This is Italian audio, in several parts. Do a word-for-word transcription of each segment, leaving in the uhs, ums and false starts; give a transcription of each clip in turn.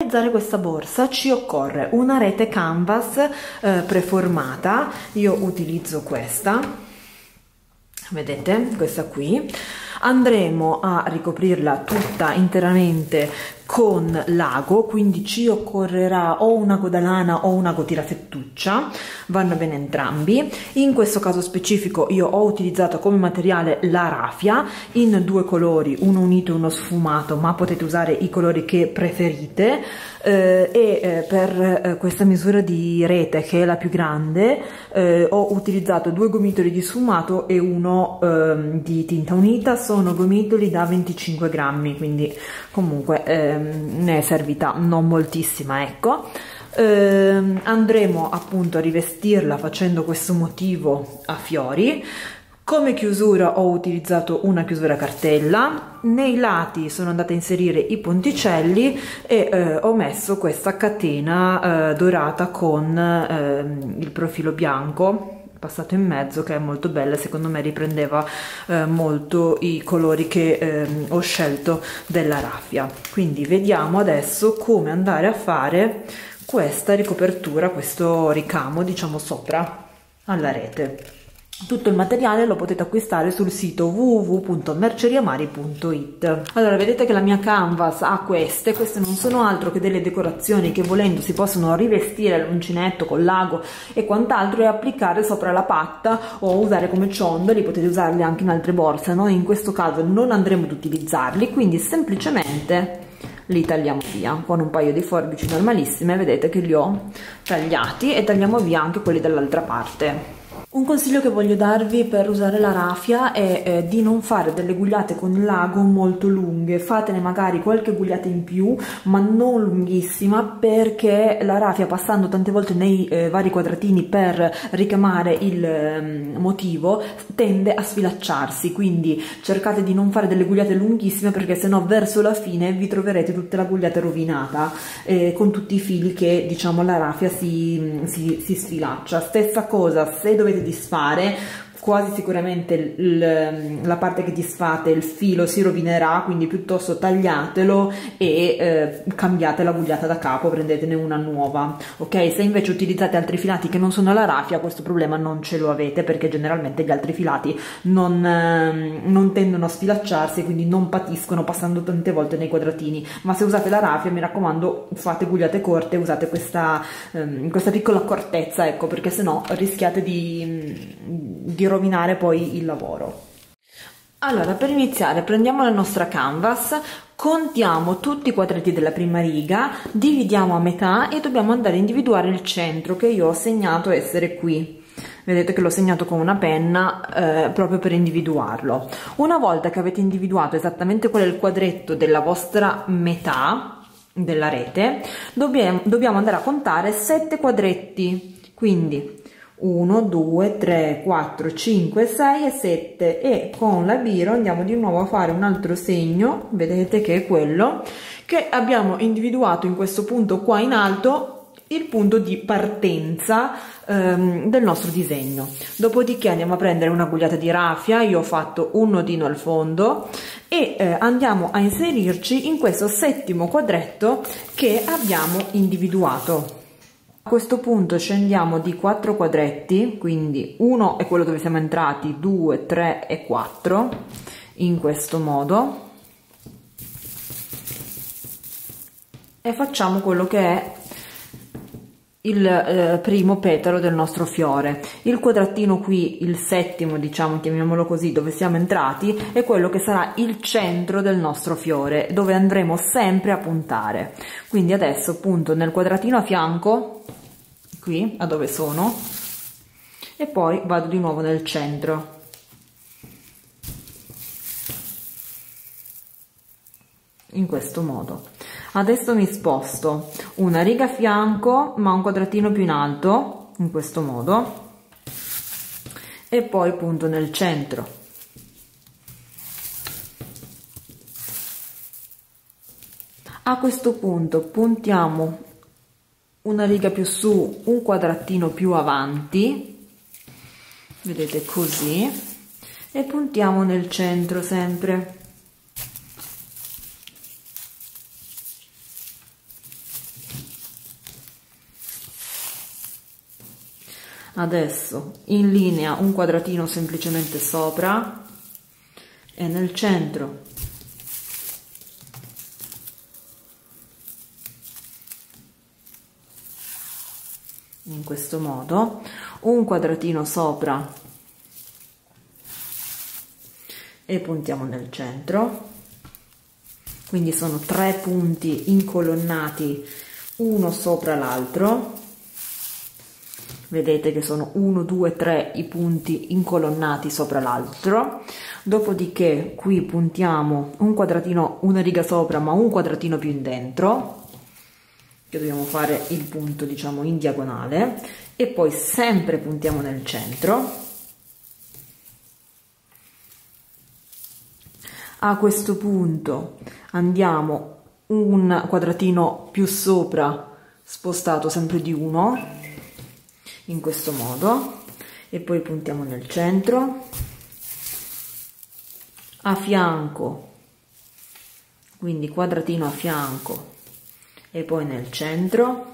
realizzare questa borsa ci occorre una rete canvas eh, preformata. Io utilizzo questa, vedete, questa qui. Andremo a ricoprirla tutta interamente con l'ago, quindi ci occorrerà o un ago da lana o un ago tirafettuccia, vanno bene entrambi. In questo caso specifico io ho utilizzato come materiale la raffia in due colori, uno unito e uno sfumato, ma potete usare i colori che preferite. Eh, e eh, per eh, questa misura di rete, che è la più grande, eh, ho utilizzato due gomitoli di sfumato e uno eh, di tinta unita. Sono gomitoli da venticinque grammi, quindi comunque eh, ne è servita non moltissima, ecco. Eh, andremo appunto a rivestirla facendo questo motivo a fiori. Come chiusura ho utilizzato una chiusura a cartella, nei lati sono andata a inserire i ponticelli e eh, ho messo questa catena eh, dorata con eh, il profilo bianco passato in mezzo, che è molto bella, secondo me riprendeva eh, molto i colori che eh, ho scelto della raffia. Quindi vediamo adesso come andare a fare questa ricopertura, questo ricamo diciamo sopra alla rete. Tutto il materiale lo potete acquistare sul sito w w w punto merceriamari punto it. Allora, vedete che la mia canvas ha queste, queste non sono altro che delle decorazioni che volendo si possono rivestire l'uncinetto con l'ago e quant'altro e applicare sopra la patta o usare come ciondoli. Potete usarli anche in altre borse, noi in questo caso non andremo ad utilizzarli, quindi semplicemente li tagliamo via con un paio di forbici normalissime. Vedete che li ho tagliati e tagliamo via anche quelli dall'altra parte. Un consiglio che voglio darvi per usare la raffia è eh, di non fare delle gugliate con l'ago molto lunghe. Fatene magari qualche gugliata in più, ma non lunghissima, perché la raffia, passando tante volte nei eh, vari quadratini per ricamare il eh, motivo, tende a sfilacciarsi. Quindi cercate di non fare delle gugliate lunghissime, perché sennò verso la fine vi troverete tutta la gugliata rovinata eh, con tutti i fili che diciamo la raffia si, si, si sfilaccia. Stessa cosa se dovete disfare, quasi sicuramente il, la parte che disfate, il filo si rovinerà, quindi piuttosto tagliatelo e eh, cambiate la gugliata da capo, prendetene una nuova, ok? Se invece utilizzate altri filati che non sono la raffia, questo problema non ce lo avete, perché generalmente gli altri filati non, eh, non tendono a sfilacciarsi, quindi non patiscono passando tante volte nei quadratini. Ma se usate la raffia, mi raccomando, fate gugliate corte, usate questa, eh, questa piccola accortezza, ecco, perché sennò rischiate di, di rovinare poi il lavoro. Allora, per iniziare prendiamo la nostra canvas, contiamo tutti i quadretti della prima riga, dividiamo a metà e dobbiamo andare a individuare il centro, che io ho segnato essere qui. Vedete che l'ho segnato con una penna eh, proprio per individuarlo. Una volta che avete individuato esattamente qual è il quadretto della vostra metà della rete, dobbiamo, dobbiamo andare a contare sette quadretti, quindi uno, due, tre, quattro, cinque, sei e sette, e con la biro andiamo di nuovo a fare un altro segno, vedete che è quello che abbiamo individuato in questo punto qua in alto, il punto di partenza ehm, del nostro disegno. Dopodiché andiamo a prendere una gugliata di raffia, io ho fatto un nodino al fondo e eh, andiamo a inserirci in questo settimo quadretto che abbiamo individuato. A questo punto scendiamo di quattro quadretti, quindi uno è quello dove siamo entrati, due, tre e quattro, in questo modo, e facciamo quello che è il eh, primo petalo del nostro fiore. Il quadratino qui, il settimo, diciamo, chiamiamolo così, dove siamo entrati, è quello che sarà il centro del nostro fiore, dove andremo sempre a puntare. Quindi adesso punto nel quadratino a fianco, qui a dove sono, e poi vado di nuovo nel centro. In questo modo. Adesso mi sposto una riga a fianco ma un quadratino più in alto, in questo modo, e poi punto nel centro. A questo punto puntiamo una riga più su, un quadratino più avanti, vedete, così, e puntiamo nel centro sempre. Adesso in linea un quadratino semplicemente sopra e nel centro in questo modo, un quadratino sopra e puntiamo nel centro, quindi sono tre punti incolonnati uno sopra l'altro. Vedete che sono uno, due, tre i punti incolonnati sopra l'altro. Dopodiché qui puntiamo un quadratino, una riga sopra ma un quadratino più in dentro, che dobbiamo fare il punto diciamo in diagonale, e poi sempre puntiamo nel centro. A questo punto andiamo un quadratino più sopra, spostato sempre di uno, in questo modo, e poi puntiamo nel centro. A fianco, quindi quadratino a fianco e poi nel centro,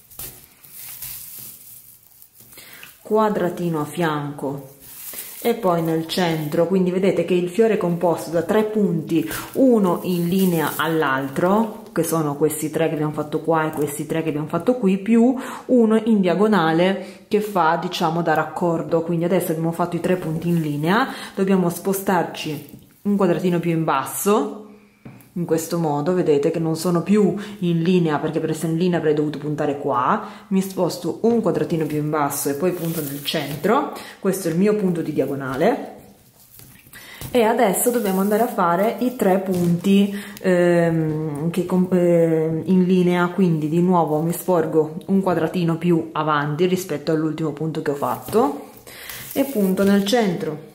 quadratino a fianco e poi nel centro. Quindi vedete che il fiore è composto da tre punti, uno in linea all'altro, che sono questi tre che abbiamo fatto qua e questi tre che abbiamo fatto qui, più uno in diagonale che fa diciamo da raccordo. Quindi adesso abbiamo fatto i tre punti in linea, dobbiamo spostarci un quadratino più in basso, in questo modo. Vedete che non sono più in linea, perché per essere in linea avrei dovuto puntare qua. Mi sposto un quadratino più in basso e poi punto nel centro. Questo è il mio punto di diagonale, e adesso dobbiamo andare a fare i tre punti ehm, che, eh, in linea. Quindi di nuovo mi sporgo un quadratino più avanti rispetto all'ultimo punto che ho fatto e punto nel centro.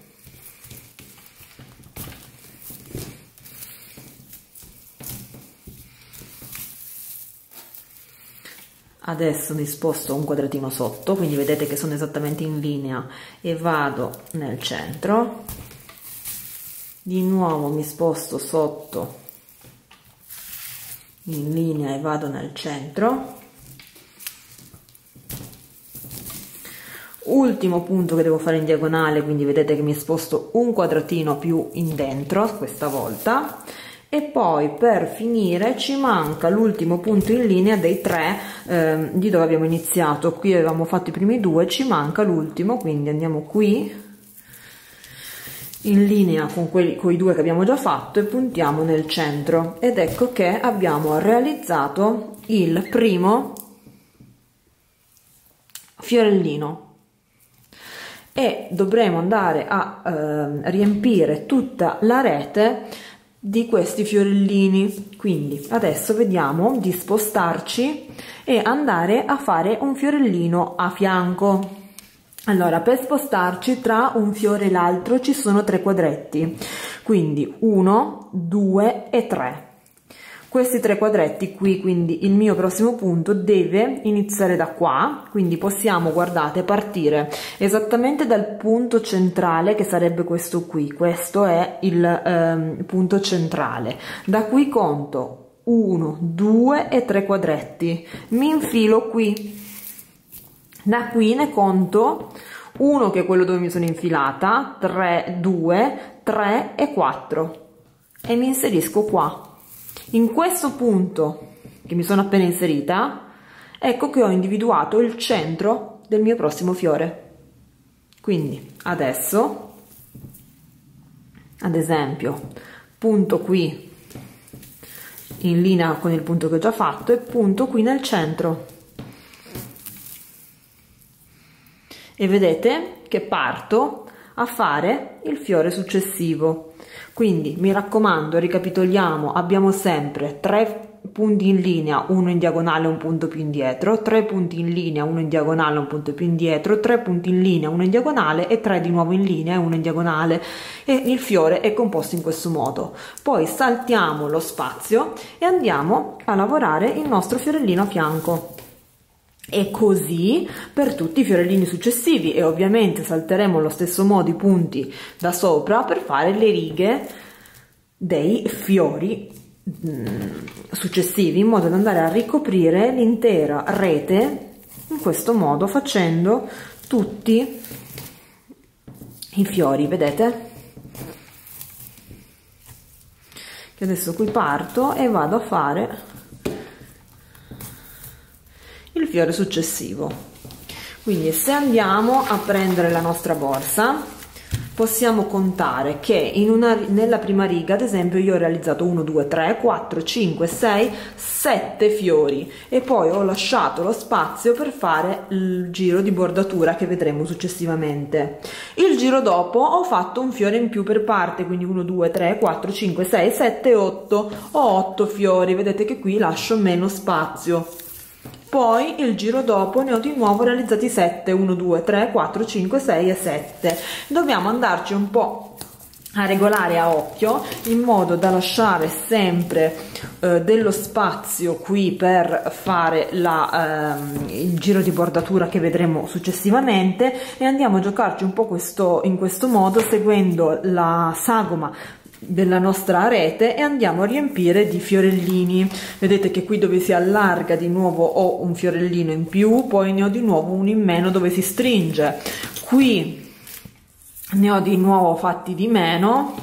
Adesso mi sposto un quadratino sotto, quindi vedete che sono esattamente in linea, e vado nel centro. Di nuovo mi sposto sotto in linea e vado nel centro. Ultimo punto che devo fare in diagonale, quindi vedete che mi sposto un quadratino più in dentro questa volta. E poi per finire ci manca l'ultimo punto in linea dei tre eh, di dove abbiamo iniziato. Qui avevamo fatto i primi due, ci manca l'ultimo, quindi andiamo qui in linea con, quelli, con i due che abbiamo già fatto e puntiamo nel centro, ed ecco che abbiamo realizzato il primo fiorellino. E dovremo andare a eh, riempire tutta la rete di questi fiorellini. Quindi adesso vediamo di spostarci e andare a fare un fiorellino a fianco. Allora, per spostarci tra un fiore e l'altro ci sono tre quadretti, quindi uno, due e tre. Questi tre quadretti qui, quindi il mio prossimo punto deve iniziare da qua, quindi possiamo, guardate, partire esattamente dal punto centrale, che sarebbe questo qui. Questo è il ehm, punto centrale. Da qui conto uno, due e tre quadretti, mi infilo qui. Da qui ne conto uno, che è quello dove mi sono infilata, tre, due, tre e quattro, e mi inserisco qua. In questo punto che mi sono appena inserita, ecco che ho individuato il centro del mio prossimo fiore. Quindi adesso, ad esempio, punto qui in linea con il punto che ho già fatto e punto qui nel centro. E vedete che parto a fare il fiore successivo. Quindi mi raccomando, ricapitoliamo, abbiamo sempre tre punti in linea, uno in diagonale, un punto più indietro, tre punti in linea, uno in diagonale, un punto più indietro, tre punti in linea, uno in diagonale e tre di nuovo in linea e uno in diagonale, e il fiore è composto in questo modo. Poi saltiamo lo spazio e andiamo a lavorare il nostro fiorellino a fianco. E così per tutti i fiorellini successivi, e ovviamente salteremo allo stesso modo i punti da sopra per fare le righe dei fiori successivi, in modo da andare a ricoprire l'intera rete in questo modo, facendo tutti i fiori, vedete? Che adesso qui parto e vado a fare il fiore successivo. Quindi se andiamo a prendere la nostra borsa, possiamo contare che in una, nella prima riga, ad esempio, io ho realizzato uno, due, tre, quattro, cinque, sei, sette fiori e poi ho lasciato lo spazio per fare il giro di bordatura che vedremo successivamente. Il giro dopo ho fatto un fiore in più per parte, quindi uno, due, tre, quattro, cinque, sei, sette, otto, ho otto fiori, vedete che qui lascio meno spazio. Poi il giro dopo ne ho di nuovo realizzati sette, uno, due, tre, quattro, cinque, sei e sette. Dobbiamo andarci un po' a regolare a occhio in modo da lasciare sempre eh, dello spazio qui per fare la, ehm, il giro di bordatura che vedremo successivamente, e andiamo a giocarci un po' questo, in questo modo, seguendo la sagoma della nostra rete, e andiamo a riempire di fiorellini. Vedete che qui dove si allarga di nuovo ho un fiorellino in più, poi ne ho di nuovo uno in meno dove si stringe, qui ne ho di nuovo fatti di meno,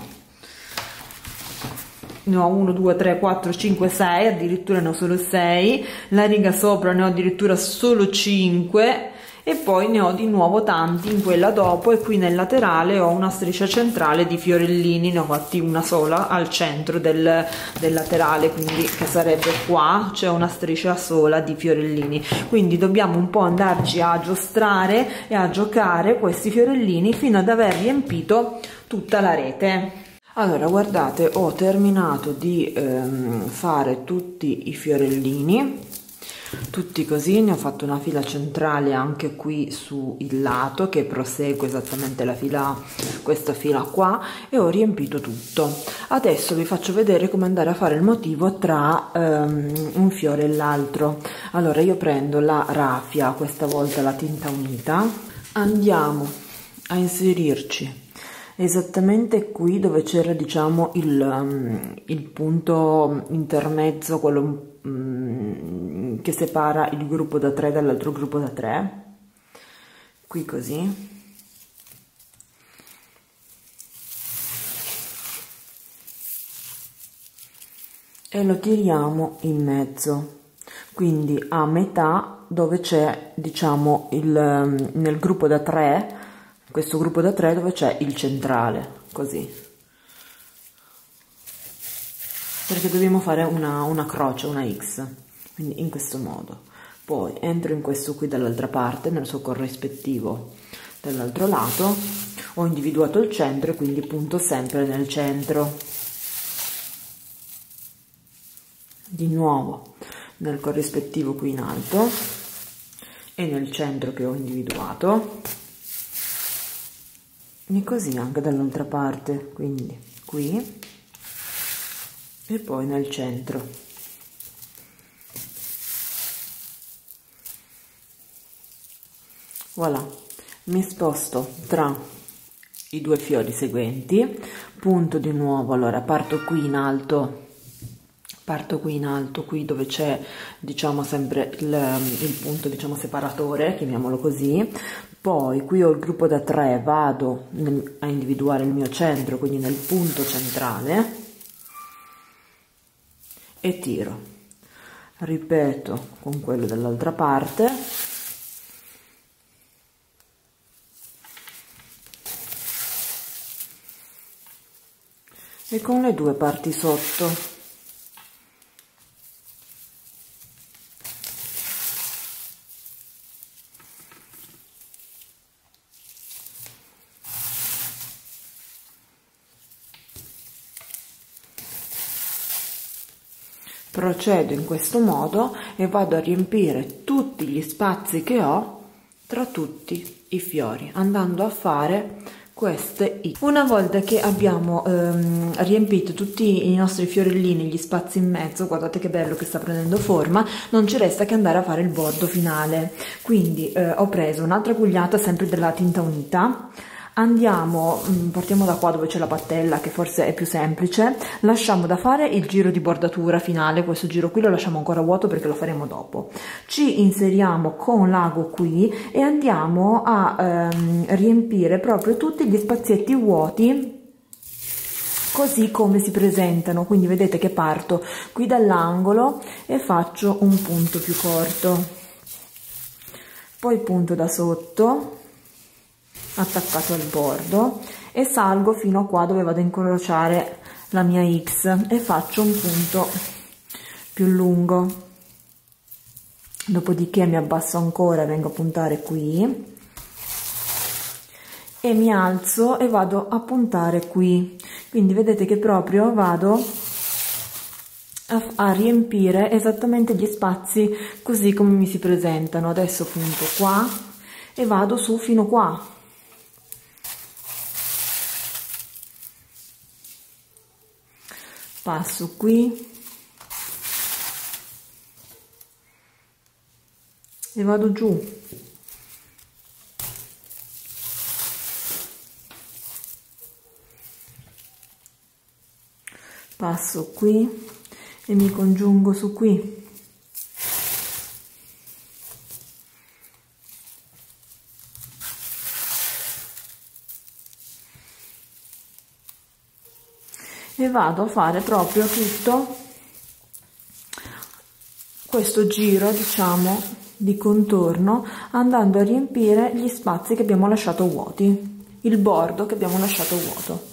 ne ho uno, due, tre, quattro, cinque, sei, addirittura ne ho solo sei, la riga sopra ne ho addirittura solo cinque, e poi ne ho di nuovo tanti in quella dopo, e qui nel laterale ho una striscia centrale di fiorellini, ne ho fatti una sola al centro del, del laterale, quindi che sarebbe qua, c'è una striscia sola di fiorellini. Quindi dobbiamo un po' andarci a giostrare e a giocare questi fiorellini fino ad aver riempito tutta la rete. Allora, guardate, ho terminato di ehm, fare tutti i fiorellini, tutti così, ne ho fatto una fila centrale anche qui sul lato che prosegue esattamente la fila, questa fila qua, e ho riempito tutto. Adesso vi faccio vedere come andare a fare il motivo tra um, un fiore e l'altro. Allora, io prendo la raffia, questa volta la tinta unita, andiamo a inserirci esattamente qui dove c'era, diciamo, il, um, il punto intermezzo, quello um, che separa il gruppo da tre dall'altro gruppo da tre, qui così. E lo tiriamo in mezzo, quindi a metà dove c'è, diciamo, il, um, nel gruppo da tre, questo gruppo da tre dove c'è il centrale, così, perché dobbiamo fare una, una croce, una X, quindi in questo modo. Poi entro in questo qui dall'altra parte, nel suo corrispettivo dall'altro lato, ho individuato il centro e quindi punto sempre nel centro. Di nuovo nel corrispettivo qui in alto e nel centro che ho individuato, e così anche dall'altra parte, quindi qui e poi nel centro. Voilà, mi sposto tra i due fiori seguenti, punto di nuovo. Allora parto qui in alto, parto qui in alto, qui dove c'è, diciamo, sempre il, il punto, diciamo, separatore, chiamiamolo così. Poi qui ho il gruppo da tre, vado nel, a individuare il mio centro, quindi nel punto centrale, e tiro. Ripeto con quello dall'altra parte, e con le due parti sotto. Procedo in questo modo e vado a riempire tutti gli spazi che ho tra tutti i fiori, andando a fare queste X. Una volta che abbiamo ehm, riempito tutti i nostri fiorellini, gli spazi in mezzo, guardate che bello che sta prendendo forma, non ci resta che andare a fare il bordo finale. Quindi eh, ho preso un'altra cugliata sempre della tinta unita, Andiamo, partiamo da qua dove c'è la pattella, che forse è più semplice, lasciamo da fare il giro di bordatura finale. Questo giro qui lo lasciamo ancora vuoto perché lo faremo dopo. Ci inseriamo con l'ago qui e andiamo a ehm, riempire proprio tutti gli spazietti vuoti così come si presentano. Quindi vedete che parto qui dall'angolo e faccio un punto più corto, poi punto da sotto attaccato al bordo e salgo fino a qua dove vado a incrociare la mia X e faccio un punto più lungo. Dopodiché mi abbasso ancora, vengo a puntare qui e mi alzo e vado a puntare qui. Quindi vedete che proprio vado a, a riempire esattamente gli spazi così come mi si presentano. Adesso punto qua e vado su fino qua. Passo qui e vado giù. Passo qui e mi congiungo su qui. E vado a fare proprio tutto questo giro, diciamo, di contorno, andando a riempire gli spazi che abbiamo lasciato vuoti, il bordo che abbiamo lasciato vuoto.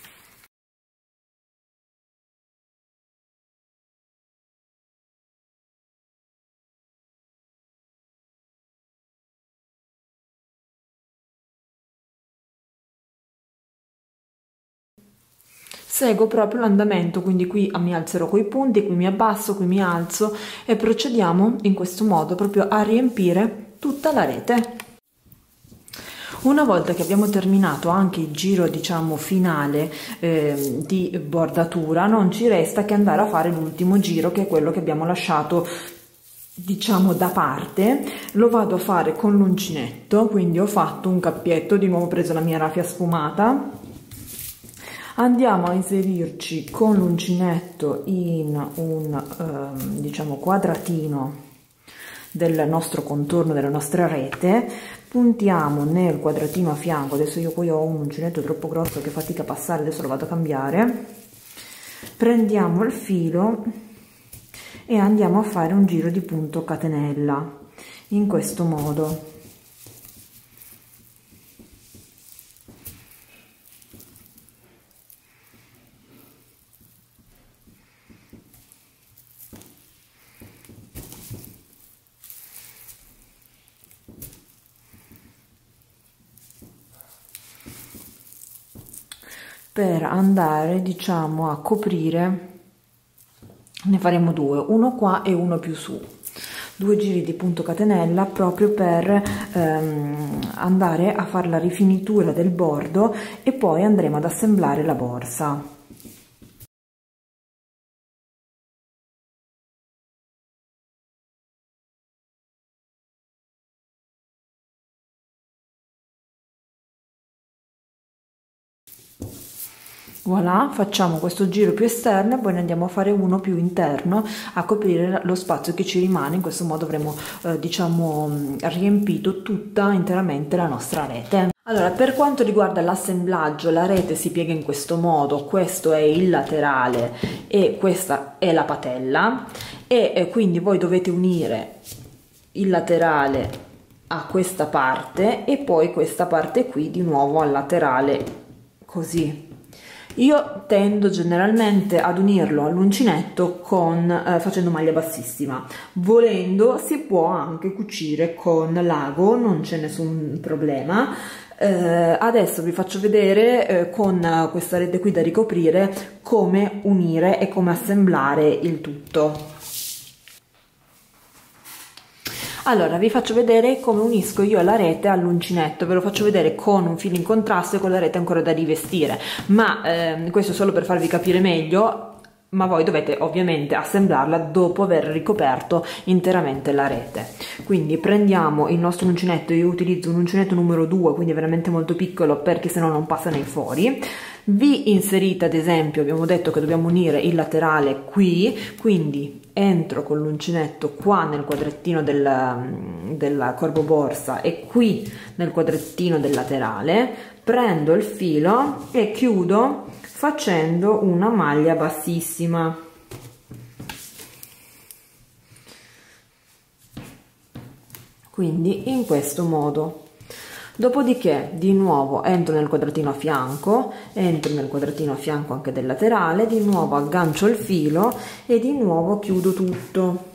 Seguo proprio l'andamento, quindi qui mi alzerò coi punti, qui mi abbasso, qui mi alzo e procediamo in questo modo proprio a riempire tutta la rete. Una volta che abbiamo terminato anche il giro, diciamo, finale eh, di bordatura, non ci resta che andare a fare l'ultimo giro, che è quello che abbiamo lasciato, diciamo, da parte. Lo vado a fare con l'uncinetto, quindi ho fatto un cappietto, di nuovo ho preso la mia raffia sfumata. Andiamo a inserirci con l'uncinetto in un eh, diciamo quadratino del nostro contorno, della nostra rete, puntiamo nel quadratino a fianco. Adesso io qui ho un uncinetto troppo grosso che fatica a passare, adesso lo vado a cambiare. Prendiamo il filo e andiamo a fare un giro di punto catenella in questo modo. Per andare, diciamo, a coprire, ne faremo due, uno qua e uno più su, due giri di punto catenella proprio per ehm, andare a fare la rifinitura del bordo e poi andremo ad assemblare la borsa. Voilà, facciamo questo giro più esterno e poi ne andiamo a fare uno più interno a coprire lo spazio che ci rimane. In questo modo avremo eh, diciamo riempito tutta interamente la nostra rete. Allora, per quanto riguarda l'assemblaggio, la rete si piega in questo modo. Questo è il laterale e questa è la patella, e eh, quindi voi dovete unire il laterale a questa parte e poi questa parte qui di nuovo al laterale, così. Io tendo generalmente ad unirlo all'uncinetto con eh, facendo maglia bassissima. Volendo si può anche cucire con l'ago, non c'è nessun problema. Eh, adesso vi faccio vedere eh, con questa rete qui da ricoprire come unire e come assemblare il tutto. Allora, vi faccio vedere come unisco io la rete all'uncinetto. Ve lo faccio vedere con un filo in contrasto e con la rete ancora da rivestire, ma eh, questo solo per farvi capire meglio. ma voi dovete ovviamente assemblarla dopo aver ricoperto interamente la rete. Quindi prendiamo il nostro uncinetto, io utilizzo un uncinetto numero due, quindi veramente molto piccolo perché sennò non passa nei fori. Vi inserite, ad esempio, abbiamo detto che dobbiamo unire il laterale qui, quindi entro con l'uncinetto qua nel quadrettino del, della corbo borsa e qui nel quadrettino del laterale, prendo il filo e chiudo facendo una maglia bassissima. Quindi in questo modo. Dopodiché di nuovo entro nel quadratino a fianco, entro nel quadratino a fianco anche del laterale, di nuovo aggancio il filo e di nuovo chiudo tutto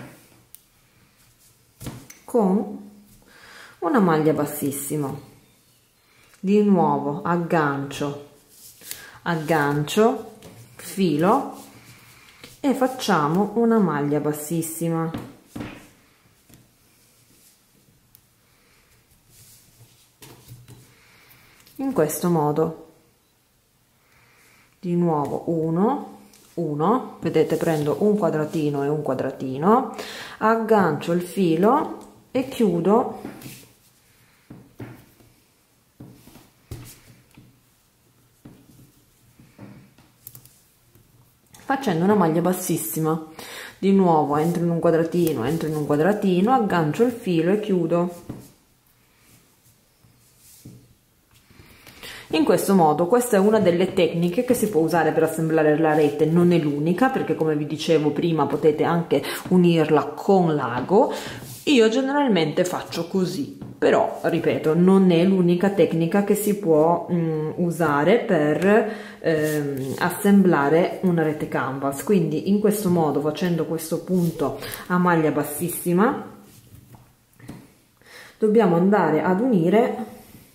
con una maglia bassissima. Di nuovo aggancio aggancio filo e facciamo una maglia bassissima. In questo modo. Di nuovo uno uno, vedete, prendo un quadratino e un quadratino, aggancio il filo e chiudo facendo una maglia bassissima. Di nuovo entro in un quadratino, entro in un quadratino, aggancio il filo e chiudo. In questo modo, questa è una delle tecniche che si può usare per assemblare la rete, non è l'unica, perché come vi dicevo prima potete anche unirla con l'ago. Io generalmente faccio così, però ripeto, non è l'unica tecnica che si può mh, usare per ehm, assemblare una rete canvas. Quindi in questo modo, facendo questo punto a maglia bassissima, dobbiamo andare ad unire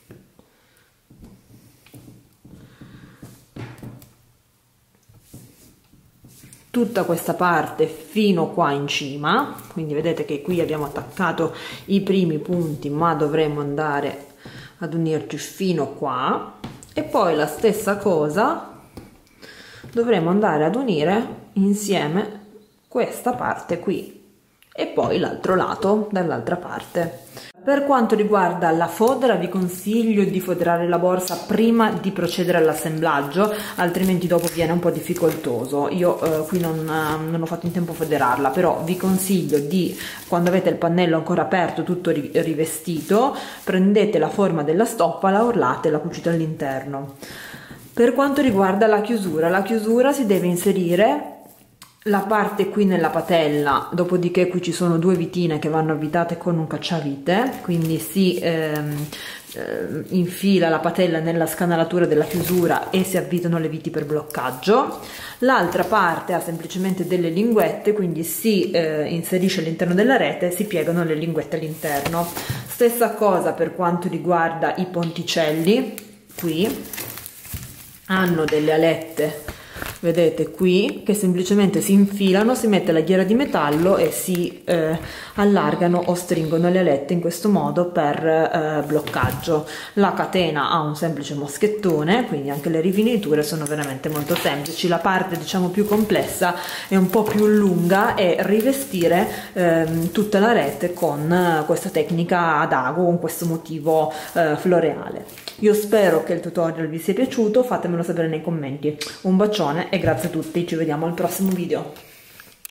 tutta questa parte fino qua in cima. Quindi vedete che qui abbiamo attaccato i primi punti, ma dovremo andare ad unirci fino qua, e poi la stessa cosa dovremo andare ad unire insieme questa parte qui e poi l'altro lato dall'altra parte. Per quanto riguarda la fodera, vi consiglio di foderare la borsa prima di procedere all'assemblaggio, altrimenti dopo viene un po' difficoltoso. Io eh, qui non, eh, non ho fatto in tempo a foderarla, però vi consiglio di, quando avete il pannello ancora aperto, tutto ri rivestito, prendete la forma della stoppa, la orlate e la cucite all'interno. Per quanto riguarda la chiusura, la chiusura si deve inserire la parte qui nella patella, dopodiché qui ci sono due vitine che vanno avvitate con un cacciavite, quindi si ehm, eh, infila la patella nella scanalatura della chiusura e si avvitano le viti per bloccaggio. L'altra parte ha semplicemente delle linguette, quindi si eh, inserisce all'interno della rete e si piegano le linguette all'interno. Stessa cosa per quanto riguarda i ponticelli, qui hanno delle alette, vedete qui, che semplicemente si infilano, si mette la ghiera di metallo e si eh, allargano o stringono le alette in questo modo per eh, bloccaggio. La catena ha un semplice moschettone, quindi anche le rifiniture sono veramente molto semplici. La parte diciamo più complessa è un po' più lunga, e rivestire eh, tutta la rete con eh, questa tecnica ad ago, con questo motivo eh, floreale. Io spero che il tutorial vi sia piaciuto, fatemelo sapere nei commenti. Un bacione e grazie a tutti, ci vediamo al prossimo video.